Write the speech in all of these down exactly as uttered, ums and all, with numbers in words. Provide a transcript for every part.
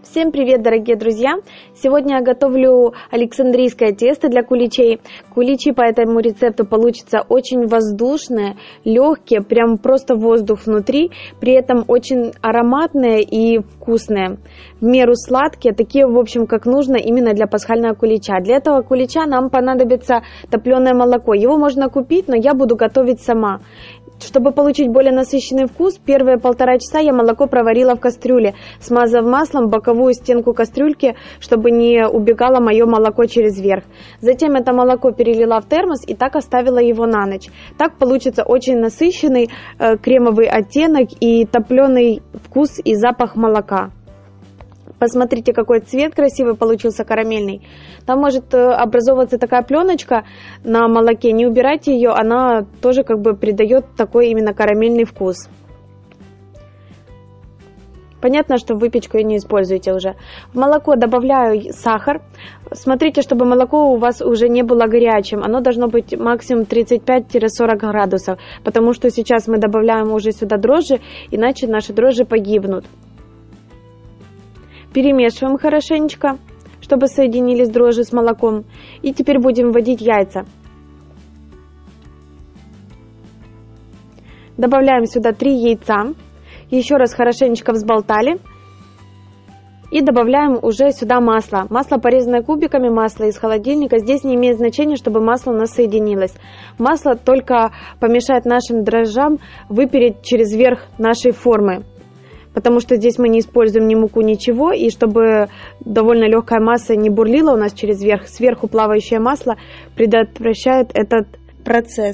Всем привет, дорогие друзья! Сегодня я готовлю александрийское тесто для куличей. Куличи по этому рецепту получатся очень воздушные, легкие, прям просто воздух внутри, при этом очень ароматные и вкусные. В меру сладкие, такие, в общем, как нужно именно для пасхального кулича. Для этого кулича нам понадобится топленое молоко. Его можно купить, но я буду готовить сама. Чтобы получить более насыщенный вкус, первые полтора часа я молоко проварила в кастрюле, смазав маслом боковую стенку кастрюльки, чтобы не убегало мое молоко через верх. Затем это молоко перелила в термос и так оставила его на ночь. Так получится очень насыщенный э, кремовый оттенок и топленый вкус и запах молока. Посмотрите, какой цвет красивый получился, карамельный. Там может образовываться такая пленочка на молоке. Не убирайте ее, она тоже как бы придает такой именно карамельный вкус. Понятно, что в выпечку и не используете уже. В молоко добавляю сахар. Смотрите, чтобы молоко у вас уже не было горячим. Оно должно быть максимум тридцать пять — сорок градусов, потому что сейчас мы добавляем уже сюда дрожжи, иначе наши дрожжи погибнут. Перемешиваем хорошенечко, чтобы соединились дрожжи с молоком. И теперь будем вводить яйца. Добавляем сюда три яйца. Еще раз хорошенечко взболтали. И добавляем уже сюда масло. Масло, порезанное кубиками, масло из холодильника. Здесь не имеет значения, чтобы масло у нас соединилось. Масло только помешает нашим дрожжам выпереть через верх нашей формы. Потому что здесь мы не используем ни муку, ничего. И чтобы довольно легкая масса не бурлила у нас через верх, сверху плавающее масло предотвращает этот процесс.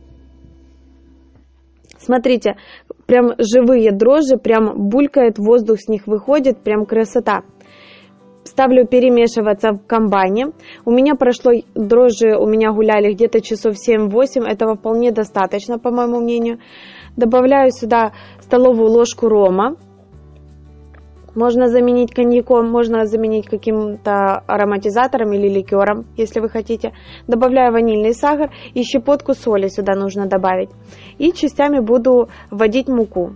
Смотрите, прям живые дрожжи, прям булькает, воздух с них выходит, прям красота. Ставлю перемешиваться в комбайне. У меня прошло, дрожжи у меня гуляли где-то часов семь-восемь. Этого вполне достаточно, по моему мнению. Добавляю сюда столовую ложку рома. Можно заменить коньяком, можно заменить каким-то ароматизатором или ликером, если вы хотите. Добавляю ванильный сахар и щепотку соли сюда нужно добавить. И частями буду вводить муку.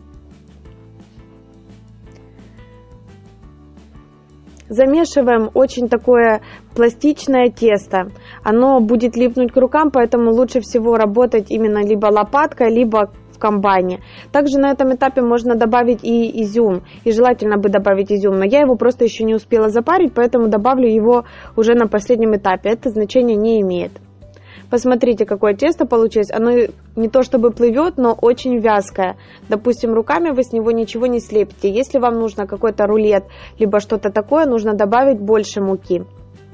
Замешиваем очень такое пластичное тесто. Оно будет липнуть к рукам, поэтому лучше всего работать именно либо лопаткой, либо в комбайне. Также на этом этапе можно добавить и изюм. И желательно бы добавить изюм, но я его просто еще не успела запарить, поэтому добавлю его уже на последнем этапе. Это значение не имеет. Посмотрите, какое тесто получилось. Оно не то чтобы плывет, но очень вязкое. Допустим, руками вы с него ничего не слепите. Если вам нужно какой-то рулет, либо что-то такое, нужно добавить больше муки.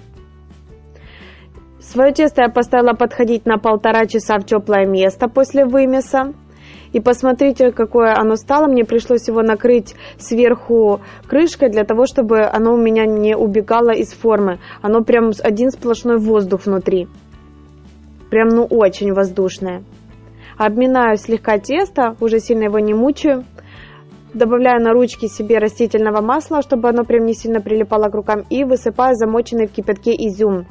Свое тесто я поставила подходить на полтора часа в теплое место после вымеса. И посмотрите, какое оно стало. Мне пришлось его накрыть сверху крышкой, для того, чтобы оно у меня не убегало из формы. Оно прям один сплошной воздух внутри. Прям, ну, очень воздушное. Обминаю слегка тесто, уже сильно его не мучаю. Добавляю на ручки себе растительного масла, чтобы оно прям не сильно прилипало к рукам. И высыпаю замоченный в кипятке изюм.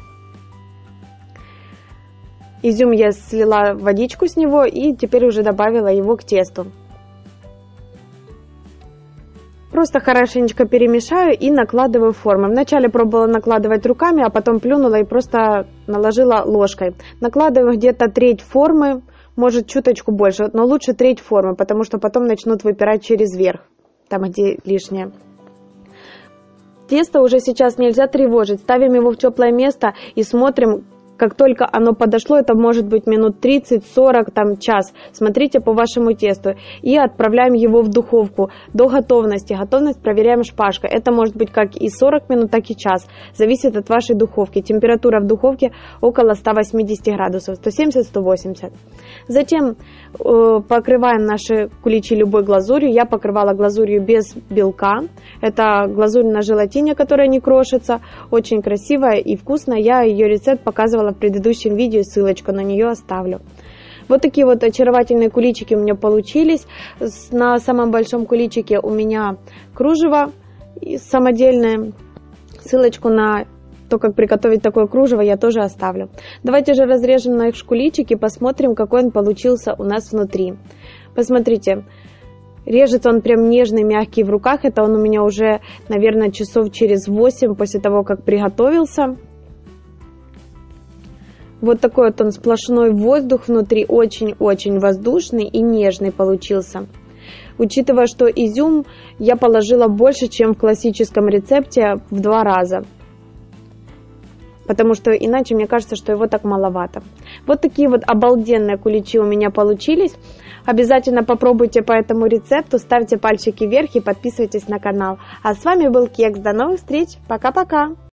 Изюм я слила водичку с него и теперь уже добавила его к тесту. Просто хорошенечко перемешаю и накладываю формы. Вначале пробовала накладывать руками, а потом плюнула и просто наложила ложкой. Накладываю где-то треть формы, может чуточку больше, но лучше треть формы, потому что потом начнут выпирать через верх, там где лишнее. Тесто уже сейчас нельзя тревожить. Ставим его в теплое место и смотрим. Как только оно подошло, это может быть минут тридцать-сорок, там час. Смотрите по вашему тесту. И отправляем его в духовку до готовности. Готовность проверяем шпажкой. Это может быть как и сорок минут, так и час. Зависит от вашей духовки. Температура в духовке около ста восьмидесяти градусов, сто семьдесят — сто восемьдесят. Затем э, покрываем наши куличи любой глазурью. Я покрывала глазурью без белка. Это глазурь на желатине, которая не крошится. Очень красивая и вкусная. Я ее рецепт показывала в предыдущем видео, ссылочку на нее оставлю. Вот такие вот очаровательные куличики у меня получились. На самом большом куличике у меня кружево самодельное. Ссылочку на то, как приготовить такое кружево, я тоже оставлю. Давайте же разрежем наш куличик и посмотрим, какой он получился у нас внутри. Посмотрите, Режется он прям нежный, мягкий в руках. Это он у меня уже, наверное, часов через восемь после того, как приготовился. Вот такой вот он сплошной воздух внутри, очень-очень воздушный и нежный получился. Учитывая, что изюм я положила больше, чем в классическом рецепте, в два раза. Потому что иначе мне кажется, что его так маловато. Вот такие вот обалденные куличи у меня получились. Обязательно попробуйте по этому рецепту, ставьте пальчики вверх и подписывайтесь на канал. А с вами был Кекс. До новых встреч. Пока-пока.